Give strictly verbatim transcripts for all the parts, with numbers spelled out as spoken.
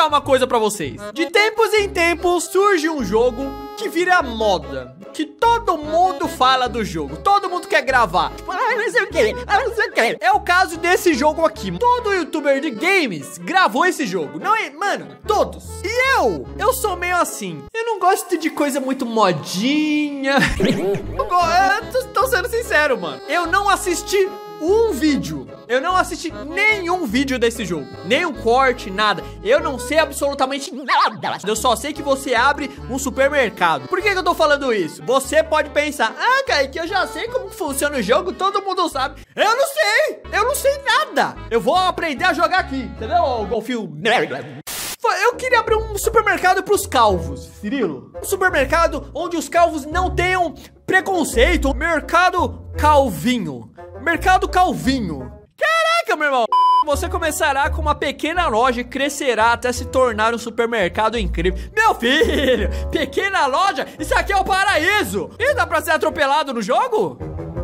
explicar uma coisa pra vocês. De tempos em tempos surge um jogo que vira moda, que todo mundo fala do jogo, todo mundo quer gravar. Ah, não sei o que, ah, não sei o que. É o caso desse jogo aqui. Todo youtuber de games gravou esse jogo. Não é, mano, todos. E eu, eu sou meio assim. Eu não gosto de coisa muito modinha. Eu go- eu tô, tô sendo sincero, mano. Eu não assisti um vídeo. Eu não assisti nenhum vídeo desse jogo. Nenhum corte, nada. Eu não sei absolutamente nada. Eu só sei que você abre um supermercado. Por que que eu tô falando isso? Você pode pensar: ah, Kaique, eu já sei como funciona o jogo, todo mundo sabe. Eu não sei. Eu não sei nada. Eu vou aprender a jogar aqui, entendeu, Golfinho? Eu queria abrir um supermercado pros calvos, Cirilo. Um supermercado onde os calvos não tenham preconceito. Mercado Calvinho. Mercado Calvinho. Caraca, meu irmão. Você começará com uma pequena loja e crescerá até se tornar um supermercado incrível. Meu filho, pequena loja? Isso aqui é o paraíso. E dá pra ser atropelado no jogo?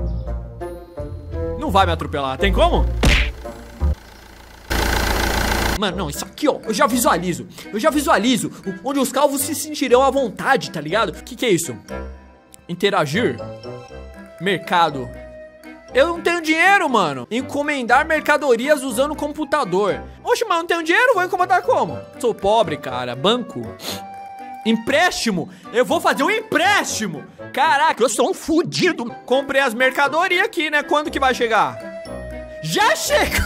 Não vai me atropelar, tem como? Mano, não, isso aqui, ó, eu já visualizo. Eu já visualizo onde os calvos se sentirão à vontade, tá ligado? O que que é isso? Interagir? Mercado. Eu não tenho dinheiro, mano. Encomendar mercadorias usando o computador. Oxe, mas não tenho dinheiro? Vou encomendar como? Sou pobre, cara. Banco. Empréstimo. Eu vou fazer um empréstimo. Caraca, eu sou um fudido. Comprei as mercadorias aqui, né? Quando que vai chegar? Já chegou.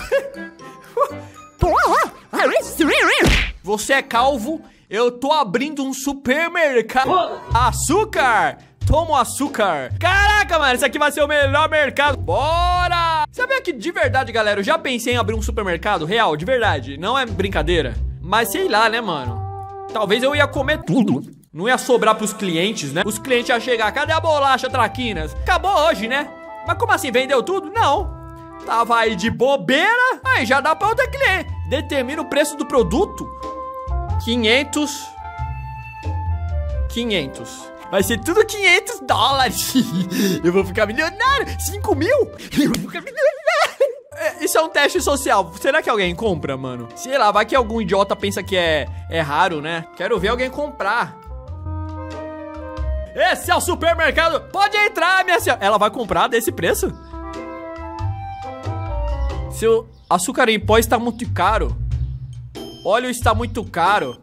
Você é calvo, eu tô abrindo um supermercado. Açúcar, toma açúcar. Caraca, mano, isso aqui vai ser o melhor mercado. Bora! Sabia que de verdade, galera, eu já pensei em abrir um supermercado real, de verdade. Não é brincadeira. Mas sei lá, né, mano? Talvez eu ia comer tudo. Não ia sobrar pros clientes, né? Os clientes iam chegar: cadê a bolacha Traquinas? Acabou hoje, né? Mas como assim, vendeu tudo? Não. Tava aí de bobeira. Aí já dá pra outra cliente. Determina o preço do produto. Quinhentos. Quinhentos. Vai ser tudo quinhentos dólares. Eu vou ficar milionário. Cinco mil? Eu vou ficar milionário. É, isso é um teste social. Será que alguém compra, mano? Sei lá, vai que algum idiota pensa que é, é raro, né? Quero ver alguém comprar. Esse é o supermercado. Pode entrar, minha senhora. Ela vai comprar desse preço? Seu açúcar em pó está muito caro. Óleo está muito caro.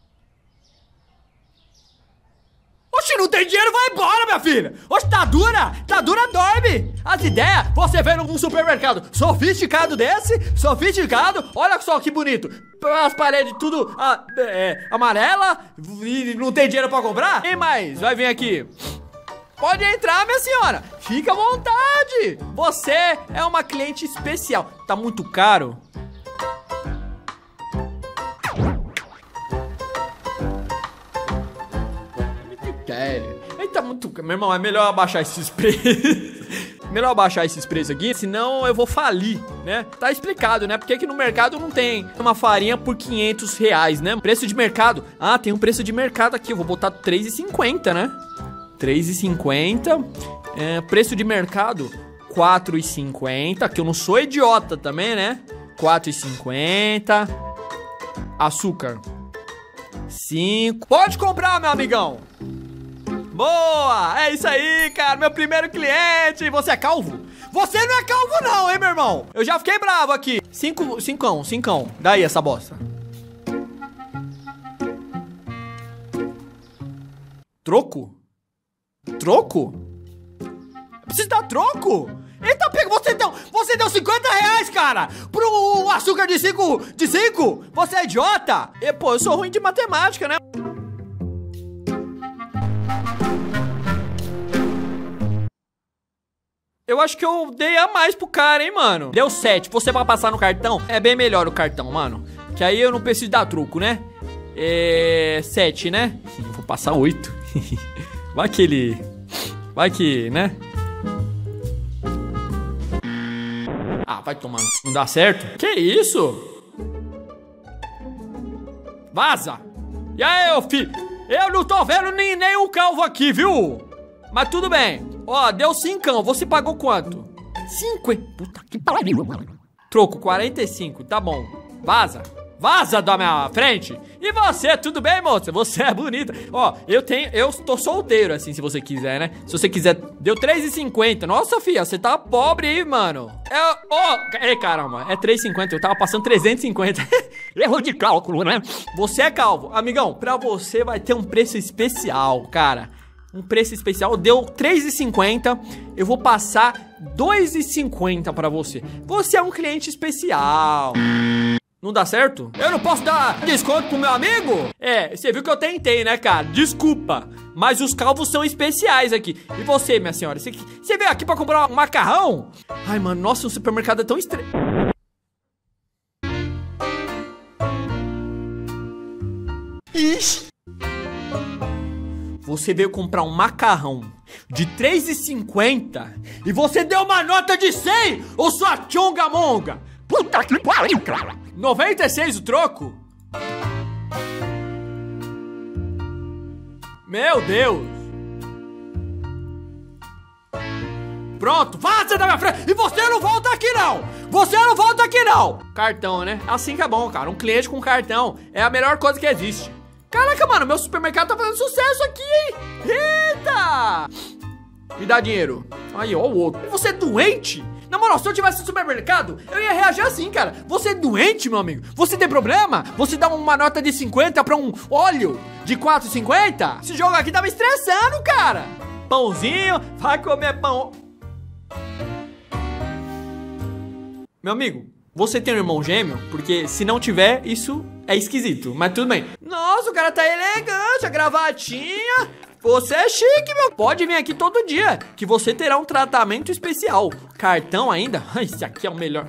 Oxi, não tem dinheiro, vai embora, minha filha. Oxi, tá dura, tá dura, dorme. As ideias, você vê num supermercado sofisticado desse, sofisticado. Olha só que bonito. As paredes tudo ah, é, amarela e não tem dinheiro pra comprar? Quem mais vai vir aqui? Pode entrar, minha senhora. Fica à vontade. Você é uma cliente especial. Tá muito caro? Ele tá muito caro. Meu irmão, é melhor abaixar esses preços. Melhor abaixar esses preços aqui, senão eu vou falir, né? Tá explicado, né? Porque aqui no mercado não tem uma farinha por quinhentos reais, né? Preço de mercado. Ah, tem um preço de mercado aqui. Eu vou botar três e cinquenta, né? três e cinquenta. É, preço de mercado quatro e cinquenta, que eu não sou idiota também, né? quatro e cinquenta. Açúcar cinco. Pode comprar, meu amigão. Boa, é isso aí, cara. Meu primeiro cliente. Você é calvo? Você não é calvo não, hein, meu irmão? Eu já fiquei bravo aqui. Cinco, cincão, cincão. Daí essa bosta. Troco? Troco? Precisa dar troco? Eita, pega, você deu, você deu cinquenta reais, cara, pro açúcar de cinco, de cinco? Você é idiota? E, pô, eu sou ruim de matemática, né? Eu acho que eu dei a mais pro cara, hein, mano. Deu sete, você vai passar no cartão? É bem melhor o cartão, mano, que aí eu não preciso dar troco, né? É... sete, né? Vou passar oito. Vai que ele... Vai que, né? Ah, vai tomar. Não dá certo? Que isso? Vaza! E aí, ô filho? Eu não tô vendo nem, nem um calvo aqui, viu? Mas tudo bem. Ó, deu cincão. Você pagou quanto? Cinco, hein? Puta que pariu. Troco, quarenta e cinco. Tá bom. Vaza. Vaza da minha frente. E você, tudo bem, moça? Você é bonita. Ó, eu tenho, eu tô solteiro, assim, se você quiser, né? Se você quiser, deu três e cinquenta. Nossa, filha, você tá pobre aí, mano. É, ó, ei, caramba, é três e cinquenta, eu tava passando trezentos e cinquenta. Erro de cálculo, né? Você é calvo. Amigão, pra você vai ter um preço especial, cara. Um preço especial, deu três e cinquenta. Eu vou passar dois e cinquenta pra você. Você é um cliente especial. Não dá certo? Eu não posso dar desconto pro meu amigo? É, você viu que eu tentei, né, cara? Desculpa, mas os calvos são especiais aqui. E você, minha senhora? Você, você veio aqui pra comprar um macarrão? Ai, mano, nossa, o supermercado é tão estranho. Ixi. Você veio comprar um macarrão de três e cinquenta e você deu uma nota de cem, ô sua tchonga-monga! Puta que pariu, cara! noventa e seis o troco? Meu Deus! Pronto, vaza da minha frente! E você não volta aqui não! Você não volta aqui não! Cartão, né? Assim que é bom, cara. Um cliente com cartão é a melhor coisa que existe. Caraca, mano, meu supermercado tá fazendo sucesso aqui, hein? Eita! Me dá dinheiro. Aí, ó, o outro. Você é doente? Na moral, se eu tivesse no supermercado, eu ia reagir assim, cara. Você é doente, meu amigo? Você tem problema? Você dá uma nota de cinquenta pra um óleo de quatro e cinquenta? Esse jogo aqui tá me estressando, cara. Pãozinho, vai comer pão. Meu amigo, você tem um irmão gêmeo? Porque se não tiver, isso é esquisito, mas tudo bem. Nossa, o cara tá elegante, a gravatinha. Você é chique, meu. Pode vir aqui todo dia, que você terá um tratamento especial. Cartão ainda? Esse aqui é o melhor.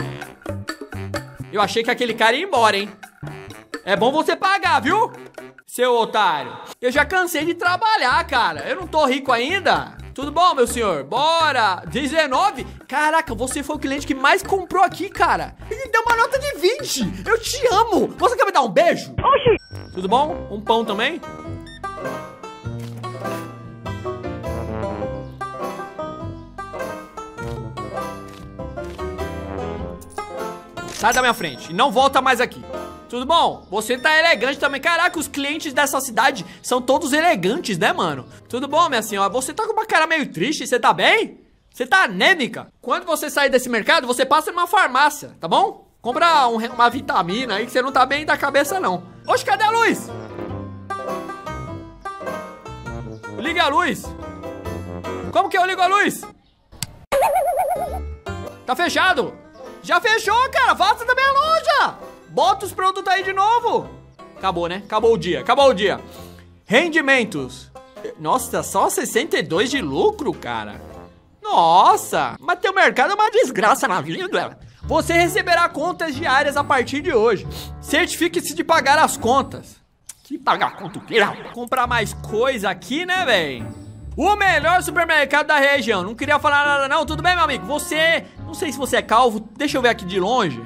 Eu achei que aquele cara ia embora, hein? É bom você pagar, viu? Seu otário. Eu já cansei de trabalhar, cara. Eu não tô rico ainda. Tudo bom, meu senhor? Bora! dezenove? Caraca, você foi o cliente que mais comprou aqui, cara. Ele deu uma nota de vinte. Eu te amo. Você quer me dar um beijo? Oxi. Tudo bom? Um pão também? Sai da minha frente e não volta mais aqui. Tudo bom? Você tá elegante também. Caraca, os clientes dessa cidade são todos elegantes, né, mano? Tudo bom, minha senhora? Você tá com uma cara meio triste, você tá bem? Você tá anêmica? Quando você sair desse mercado, você passa numa farmácia, tá bom? Compra um, uma vitamina aí que você não tá bem da cabeça, não. Oxe, cadê a luz? Liga a luz. Como que eu ligo a luz? Tá fechado. Já fechou, cara. Vaza da minha loja. Bota os produtos aí de novo. Acabou, né? Acabou o dia, acabou o dia. Rendimentos. Nossa, só sessenta e dois de lucro, cara. Nossa, mas teu mercado é uma desgraça na vida. Você receberá contas diárias a partir de hoje. Certifique-se de pagar as contas. Que pagar conta o quê? Comprar mais coisa aqui, né, velho? O melhor supermercado da região. Não queria falar nada não, tudo bem, meu amigo? Você, não sei se você é calvo, deixa eu ver aqui de longe.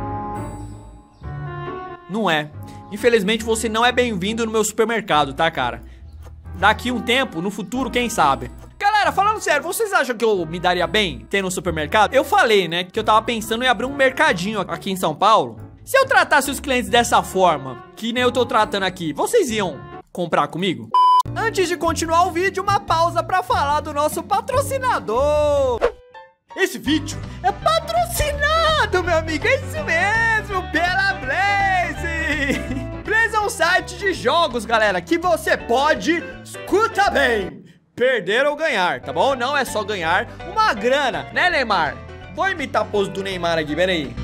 Não é. Infelizmente você não é bem-vindo no meu supermercado, tá, cara? Daqui um tempo, no futuro, quem sabe? Galera, falando sério, vocês acham que eu me daria bem tendo um supermercado? Eu falei, né, que eu tava pensando em abrir um mercadinho aqui em São Paulo. Se eu tratasse os clientes dessa forma, que nem eu tô tratando aqui, vocês iam comprar comigo? Antes de continuar o vídeo, uma pausa pra falar do nosso patrocinador. Esse vídeo é patrocinado, meu amigo, é isso mesmo, pela Blaze. Blaze é um site de jogos, galera, que você pode, escuta bem, perder ou ganhar, tá bom? Não é só ganhar uma grana, né, Neymar? Vou imitar a pose do Neymar aqui, pera aí.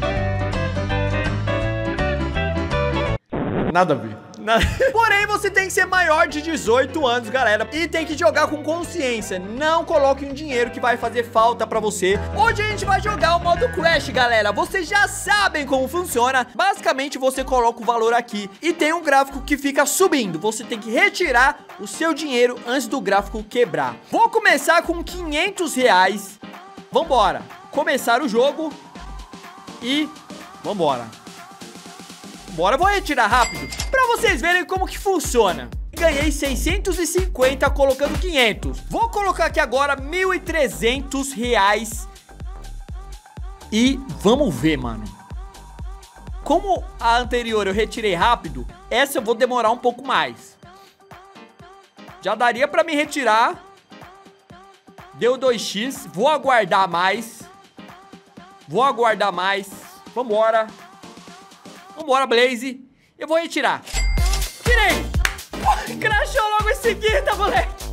Nada a ver. Porém, você tem que ser maior de dezoito anos, galera, e tem que jogar com consciência. Não coloque um dinheiro que vai fazer falta pra você. Hoje a gente vai jogar o modo Crash, galera. Vocês já sabem como funciona. Basicamente, você coloca o valor aqui e tem um gráfico que fica subindo. Você tem que retirar o seu dinheiro antes do gráfico quebrar. Vou começar com quinhentos reais. Vambora. Começar o jogo e vambora. Bora, vou retirar rápido pra vocês verem como que funciona. Ganhei seiscentos e cinquenta colocando quinhentos. Vou colocar aqui agora mil e trezentos reais. E vamos ver, mano. Como a anterior eu retirei rápido, essa eu vou demorar um pouco mais. Já daria pra me retirar. Deu dois x. Vou aguardar mais. Vou aguardar mais. Vambora. Vambora, Blaze. Eu vou retirar. Tirei. Crashou logo em seguida, moleque.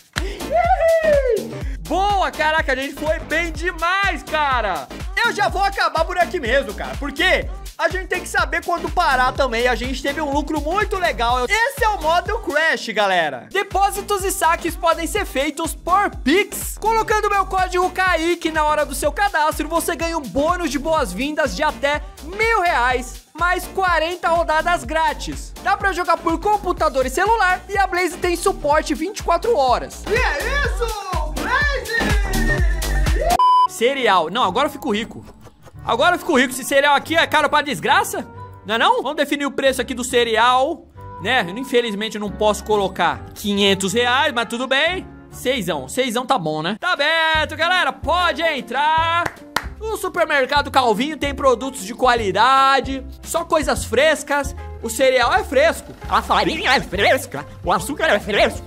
Boa, caraca, a gente foi bem demais, cara. Eu já vou acabar por aqui mesmo, cara. Por quê? A gente tem que saber quando parar também. A gente teve um lucro muito legal. Esse é o modo Crash, galera. Depósitos e saques podem ser feitos por Pix. Colocando meu código Kaique na hora do seu cadastro, você ganha um bônus de boas-vindas de até mil reais, mais quarenta rodadas grátis. Dá pra jogar por computador e celular, e a Blaze tem suporte vinte e quatro horas. E é isso, Blaze! Cereal. Não, agora eu fico rico. Agora eu fico rico. Esse cereal aqui é caro pra desgraça, não é não? Vamos definir o preço aqui do cereal, né? Infelizmente eu não posso colocar quinhentos reais, mas tudo bem. Seisão, seisão tá bom, né? Tá aberto, galera, pode entrar. O supermercado Calvinho tem produtos de qualidade, só coisas frescas. O cereal é fresco, a farinha é fresca, o açúcar é fresco.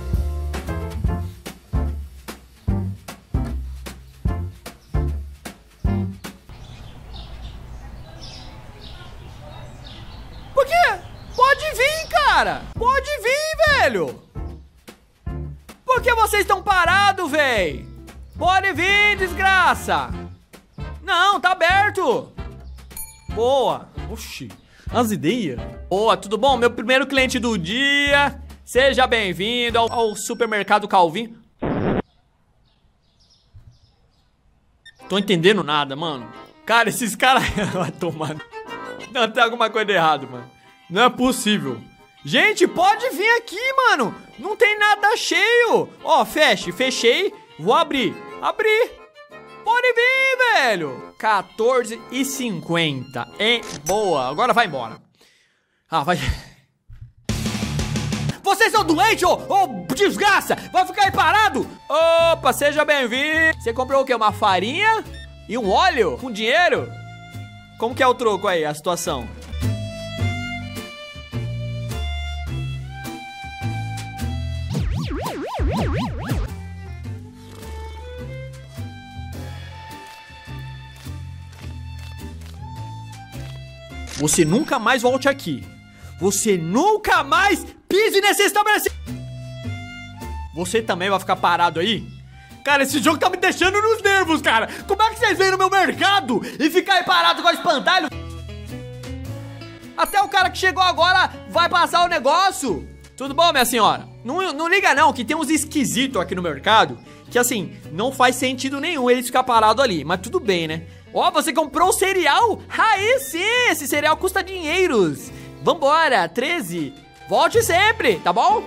Por quê? Pode vir, cara. Pode vir, velho. Por que vocês estão parados, véi? Pode vir, desgraça. Não, tá aberto. Boa. Oxi, as ideias. Boa, tudo bom? Meu primeiro cliente do dia. Seja bem-vindo ao, ao supermercado Calvinho. Tô entendendo nada, mano. Cara, esses caras... Vai tomar... Não, tem alguma coisa errada, mano. Não é possível. Gente, pode vir aqui, mano. Não tem nada cheio. Ó, feche, fechei. Vou abrir. Abrir. Pode vir, velho. quatorze e cinquenta, hein? Boa, agora vai embora. Ah, vai... Vocês são doentes, ô oh, desgraça. Vai ficar aí parado. Opa, seja bem-vindo. Você comprou o quê? Uma farinha e um óleo com dinheiro? Como que é o troco aí, a situação? Você nunca mais volte aqui. Você nunca mais pise nesse estabelecimento. Você também vai ficar parado aí? Cara, esse jogo tá me deixando nos nervos, cara. Como é que vocês vêm no meu mercado e ficam aí parado com o espantalho? Até o cara que chegou agora vai passar o negócio. Tudo bom, minha senhora? Não, não liga não, que tem uns esquisitos aqui no mercado que, assim, não faz sentido nenhum eles ficar parados ali. Mas tudo bem, né? Ó, oh, você comprou o cereal? Aí sim, esse cereal custa dinheiros. Vambora, treze. Volte sempre, tá bom?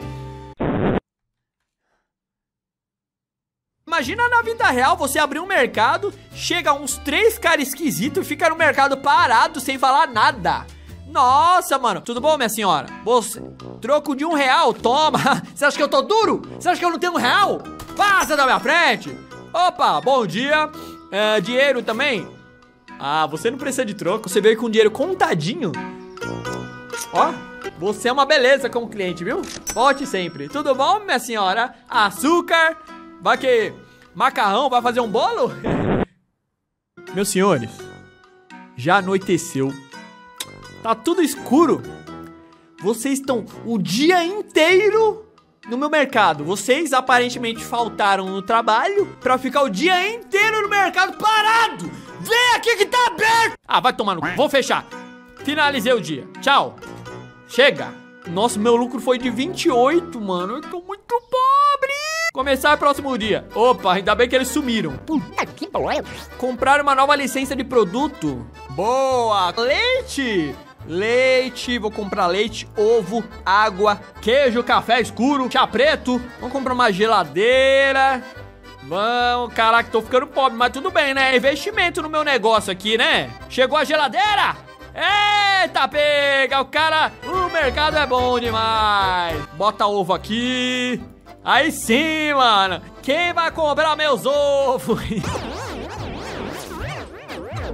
Imagina na vida real você abrir um mercado, chega uns três caras esquisitos e fica no mercado parado sem falar nada. Nossa, mano. Tudo bom, minha senhora? Você, troco de um real, toma. Você acha que eu tô duro? Você acha que eu não tenho um real? Passa da minha frente. Opa, bom dia. É, dinheiro também? Ah, você não precisa de troco. Você veio com dinheiro contadinho. Ó, você é uma beleza como cliente, viu? Volte sempre. Tudo bom, minha senhora? Açúcar? Vai que... Macarrão? Vai fazer um bolo? Meus senhores, já anoiteceu. Tá tudo escuro. Vocês estão o dia inteiro no meu mercado. Vocês aparentemente faltaram no trabalho pra ficar o dia inteiro no mercado parado. Vem aqui que tá aberto. Ah, vai tomar no cu. Vou fechar. Finalizei o dia. Tchau. Chega. Nossa, meu lucro foi de vinte e oito, mano. Eu tô muito pobre. Começar o próximo dia. Opa, ainda bem que eles sumiram. Comprar uma nova licença de produto. Boa. Leite. Leite, vou comprar leite, ovo, água, queijo, café escuro, chá preto. Vamos comprar uma geladeira. Vamos, caraca, tô ficando pobre, mas tudo bem, né? Investimento no meu negócio aqui, né? Chegou a geladeira? Eita, pega, o cara, o mercado é bom demais. Bota ovo aqui. Aí sim, mano. Quem vai comprar meus ovos?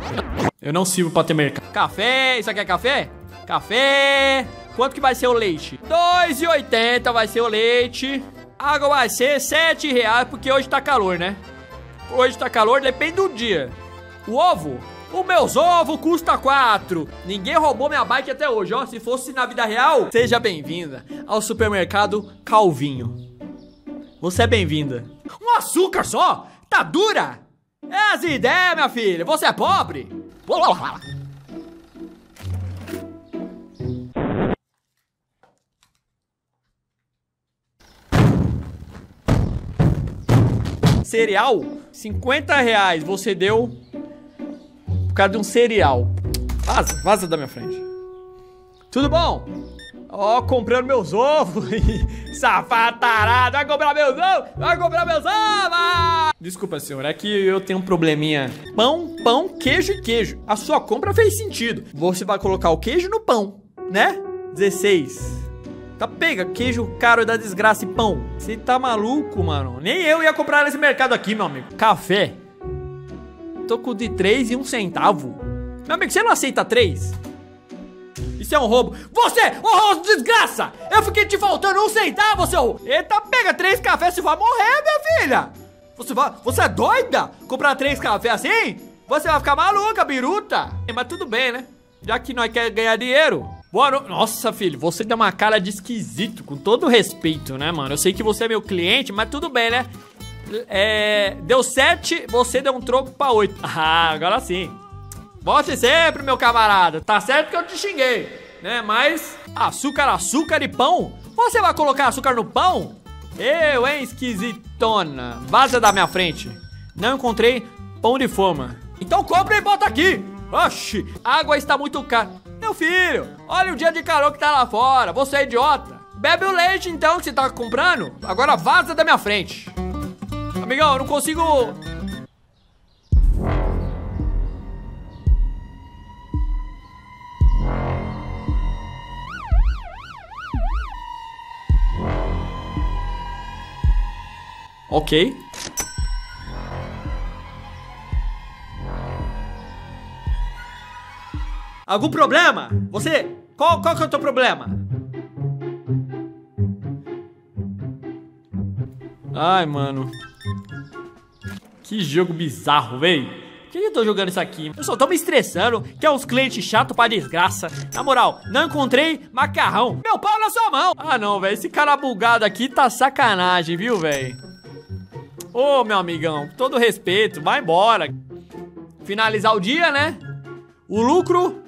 Eu não sirvo pra ter mercado. Café, isso aqui é café? Café. Quanto que vai ser o leite? dois e oitenta vai ser o leite. Água vai ser sete reais, porque hoje tá calor, né? Hoje tá calor, depende do dia. O ovo? Os meus ovos custam quatro. Ninguém roubou minha bike até hoje, ó. Se fosse na vida real, seja bem-vinda ao supermercado Calvinho. Você é bem-vinda. Um açúcar só? Tá dura? É as ideias, minha filha. Você é pobre? Cereal? cinquenta reais você deu por causa de um cereal. Vaza, vaza da minha frente. Tudo bom? Ó, oh, comprando meus ovos. Safado tarado. Vai comprar meus ovos? Vai comprar meus ovos! Desculpa, senhor, é que eu tenho um probleminha. Pão, pão, queijo e queijo. A sua compra fez sentido. Você vai colocar o queijo no pão, né? dezesseis. Tá, pega, queijo caro da desgraça e pão. Você tá maluco, mano? Nem eu ia comprar nesse mercado aqui, meu amigo. Café. Tô com de três e um centavo. Meu amigo, você não aceita três? Isso é um roubo. Você, ô oh, desgraça! Eu fiquei te faltando um centavo, seu... Eita, pega três cafés, você vai morrer, minha filha! Você vai... Você é doida? Comprar três cafés assim? Você vai ficar maluca, biruta. Mas tudo bem, né? Já que nós queremos ganhar dinheiro. Boa no... Nossa, filho, você deu uma cara de esquisito, com todo respeito, né, mano? Eu sei que você é meu cliente, mas tudo bem, né? É... Deu sete, você deu um troco pra oito. Ah, agora sim. Volte sempre, meu camarada. Tá certo que eu te xinguei, né? Mas açúcar, açúcar e pão? Você vai colocar açúcar no pão? Eu, hein, esquisitona. Vaza da minha frente. Não encontrei pão de forma. Então compra e bota aqui. Oxi, a água está muito cara. Meu filho, olha o dia de calor que tá lá fora. Você é idiota. Bebe o leite então que você tá comprando. Agora vaza da minha frente. Amigão, eu não consigo... Ok. Algum problema? Você... Qual, qual que é o teu problema? Ai, mano. Que jogo bizarro, véi. Por que eu tô jogando isso aqui? Eu só tô me estressando, que é uns clientes chatos pra desgraça. Na moral, não encontrei macarrão. Meu pau na sua mão. Ah, não, velho. Esse cara bugado aqui tá sacanagem, viu, velho? Ô, meu amigão, com todo respeito, vai embora. Finalizar o dia, né? O lucro...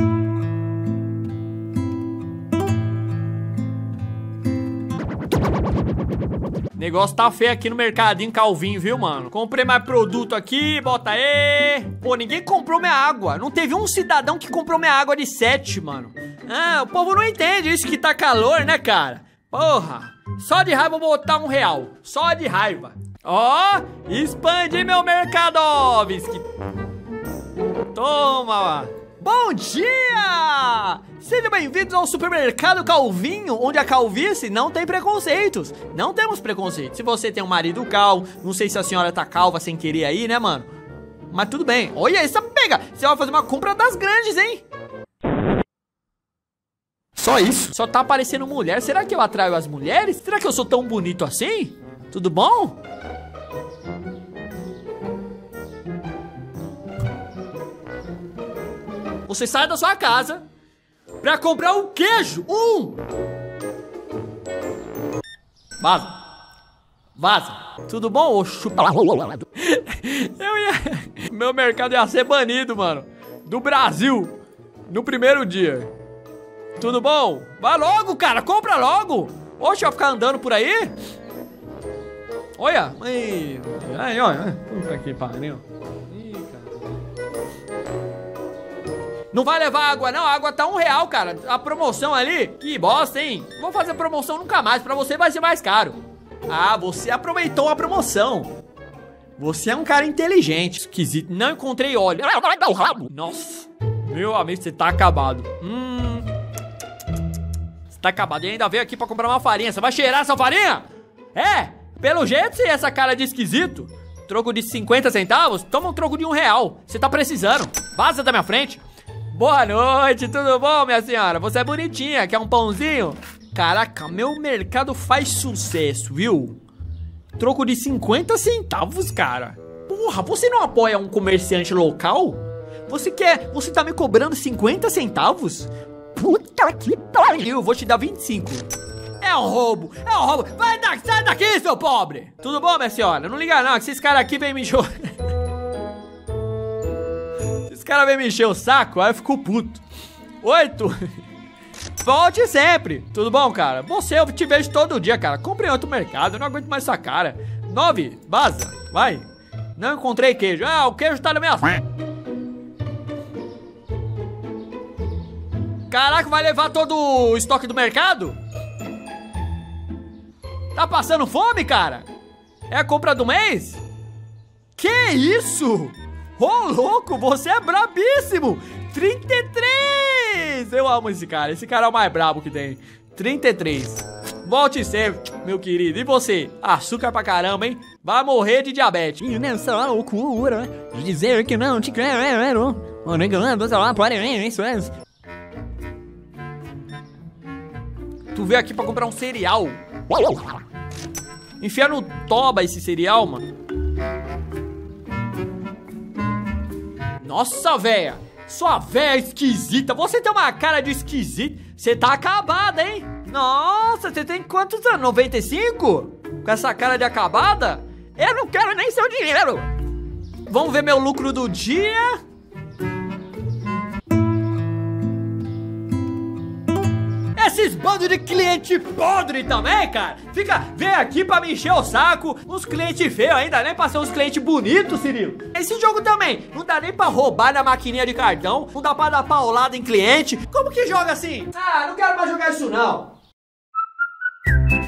Negócio tá feio aqui no mercadinho Calvinho, viu, mano? Comprei mais produto aqui, bota aí. Pô, ninguém comprou minha água. Não teve um cidadão que comprou minha água de sete, mano. Ah, o povo não entende isso que tá calor, né, cara? Porra, só de raiva eu vou botar um real. Só de raiva. Ó, oh, expandi meu Mercadovski. Toma. Bom dia! Sejam bem-vindos ao supermercado Calvinho, onde a calvície não tem preconceitos. Não temos preconceito. Se você tem um marido calvo, não sei se a senhora tá calva sem querer aí, né, mano? Mas tudo bem. Olha essa pega. Você vai fazer uma compra das grandes, hein? Só isso? Só tá aparecendo mulher. Será que eu atraio as mulheres? Será que eu sou tão bonito assim? Tudo bom? Você sai da sua casa pra comprar um queijo. Um! Vaza. Vaza. Tudo bom, ô chupa? Eu ia... Meu mercado ia ser banido, mano. Do Brasil. No primeiro dia. Tudo bom? Vai logo, cara. Compra logo. Oxe, vai ficar andando por aí? Olha. Aí, aí, olha. Puta que pariu. Não vai levar água não, a água tá um real, cara. A promoção ali, que bosta, hein? Não vou fazer promoção nunca mais, pra você vai ser mais caro. Ah, você aproveitou a promoção. Você é um cara inteligente. Esquisito, não encontrei óleo. Nossa, meu amigo, você tá acabado. Hum, Você tá acabado e ainda veio aqui pra comprar uma farinha. Você vai cheirar essa farinha? É, pelo jeito, você é essa cara de esquisito. Troco de cinquenta centavos? Toma um troco de um real. Você tá precisando. Vaza da minha frente. Boa noite, tudo bom, minha senhora? Você é bonitinha, quer um pãozinho? Caraca, meu mercado faz sucesso, viu? Troco de cinquenta centavos, cara. Porra, você não apoia um comerciante local? Você quer... Você tá me cobrando cinquenta centavos? Puta que pariu, vou te dar vinte e cinco. É um roubo, é um roubo. Vai da, sai daqui, seu pobre. Tudo bom, minha senhora? Não liga não, que esses caras aqui vêm me encher... Esses caras vêm me encher o saco, aí eu fico puto. Oito. Volte sempre. Tudo bom, cara? Você, eu te vejo todo dia, cara. Compre em outro mercado, eu não aguento mais essa cara. Nove, vaza, vai. Não encontrei queijo. Ah, o queijo tá na minha... Caraca, vai levar todo o estoque do mercado? Tá passando fome, cara? É a compra do mês? Que isso? Ô, oh, louco, você é brabíssimo! trinta e três! Eu amo esse cara, esse cara é o mais brabo que tem. trinta e três. Volte sempre, meu querido. E você? Açúcar pra caramba, hein? Vai morrer de diabetes. E nessa loucura, dizer que não te quero. Tu veio aqui pra comprar um cereal. Enfia no toba esse cereal, mano. Nossa, véia. Sua véia esquisita. Você tem uma cara de esquisito. Você tá acabada, hein? Nossa, você tem quantos anos? noventa e cinco? Com essa cara de acabada? Eu não quero nem seu dinheiro. Vamos ver meu lucro do dia. Esses bandos de cliente podre também, cara. Fica, vem aqui pra me encher o saco. Uns clientes feios ainda, nem pra ser uns clientes bonitos, Cirilo. Esse jogo também, não dá nem pra roubar na maquininha de cartão. Não dá pra dar paulada em cliente. Como que joga assim? Ah, não quero mais jogar isso não.